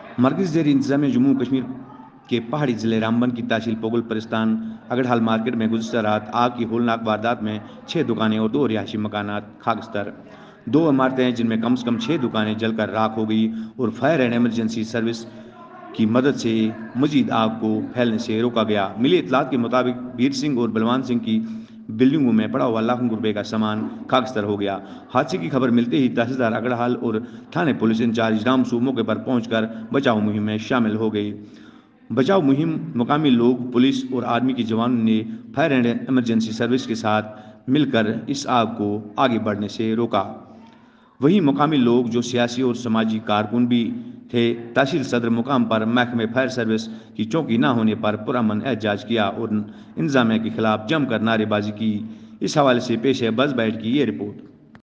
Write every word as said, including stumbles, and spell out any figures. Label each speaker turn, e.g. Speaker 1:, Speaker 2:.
Speaker 1: मरकज़ी ज़ेर इंतज़ामिया जम्मू कश्मीर के पहाड़ी ज़िले रामबन की तहसील पोगल परिस्तान अगड़हाल मार्केट में गुज़श्ता रात आग की होलनाक वारदात में छः दुकानें और दो रिहायशी मकानात खाकस्तर। दो इमारतें हैं जिनमें कम से कम छः दुकानें जलकर राख हो गई और फायर एंड इमरजेंसी सर्विस की मदद से मजीद आग को फैलने से रोका गया। मिली इतलात के मुताबिक वीर सिंह और बलवान सिंह की बिल्डिंगों में पड़ा हुआ लाखों रुपए का सामान खाकस्तर हो गया। हादसे की खबर मिलते ही तहसीलदार अगड़हाल और थाने पुलिस इंचार्ज रामसू मौके पर पहुंचकर बचाव मुहिम में शामिल हो गई। बचाव मुहिम मुकामी लोग, पुलिस और आर्मी के जवानों ने फायर एंड इमरजेंसी सर्विस के साथ मिलकर इस आग को आगे बढ़ने से रोका। वहीं मुकामी लोग जो सियासी और समाजी कारकुन भी थे, तहसील सदर मुकाम पर महकमे फायर सर्विस की चौकी न होने पर पुरअमन एहतजाज किया और इंतजामिया के खिलाफ जमकर नारेबाजी की। इस हवाले से पेश है बज़ बाइट की ये रिपोर्ट।